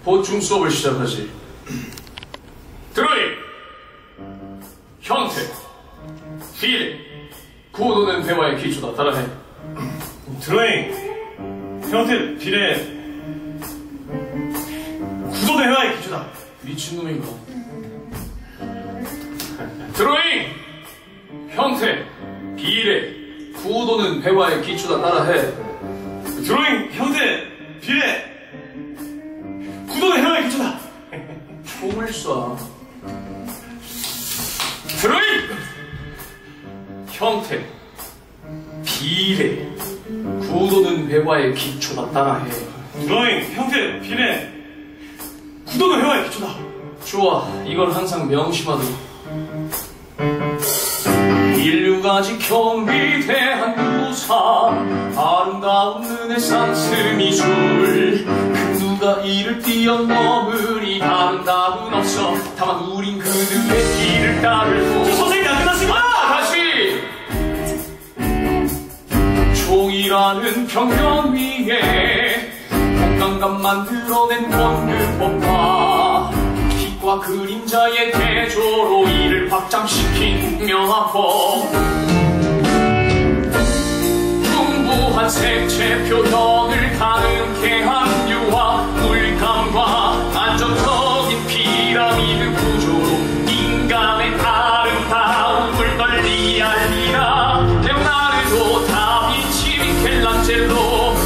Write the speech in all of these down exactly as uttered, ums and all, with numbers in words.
보충 수업을 시작하지. 드로잉, 형태, 비례, 구도는 대화의 기초다. 따라해. 드로잉, 형태, 비례, 구도는 회화의 기초다. 미친놈인가? 드로잉, 형태, 비례, 구도는 회화의 기초다. 따라해. 드로잉, 형태, 비례, 구도는 회화의 기초다. 총을 쏴. 드로잉, 형태, 비례, 구도는 회화의 기초다. 따라해. 드로잉, 형태, 비례, 구도는 회화의 기초다. 좋아, 이걸 항상 명심하도록. 인류가 지켜온 위대한 유산, 아름다운 르네상스 미술. 그 누가 이를 뛰어넘으리. 다른 답은 없어. 다만 우린 그들의 길을 따르고. 선생님 안 끝났습니다. 아, 다시. 종이라는 평면 위에 공간감 만들어낸 원근법과 빛과 그림자의 대조로 이를 확장시킨 명화법. 풍부한 색채 표현을 가능케 한 유화 물감과 안정적인 피라미드 구조로 인간의 아름다움을 널리 알리라. 레오나르도, 다빈치, 미켈란젤로,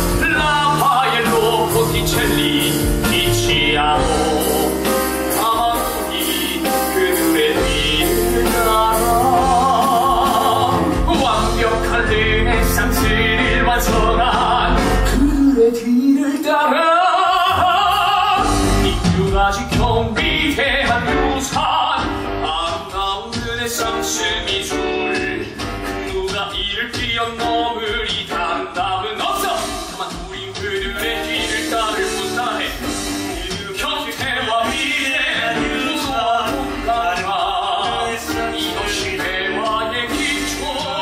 라파엘로, 보티첼리, 티치아노. 르네상스를 완성한 그들의 뒤를 따라. 인류가 지켜온 위대한 유산, 아름다운 르네상스 미술. 그 누가 이를 뛰어넘으리. 다른 답은 없어. 다만 우린 그들의 뒤를 따를 뿐. 따라해. 형태와 미래, 구도와 공간과 이것이 대화의 기초.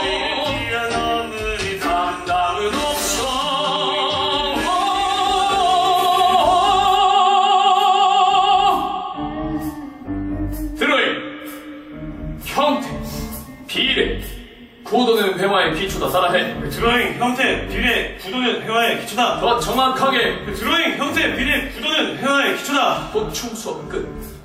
형태, 비례, 구도는 회화의 기초다. 따라해. 드로잉, 형태, 비례, 구도는 회화의 기초다. 더 정확하게. 드로잉, 형태, 비례, 구도는 회화의 기초다. 보충 수업 끝.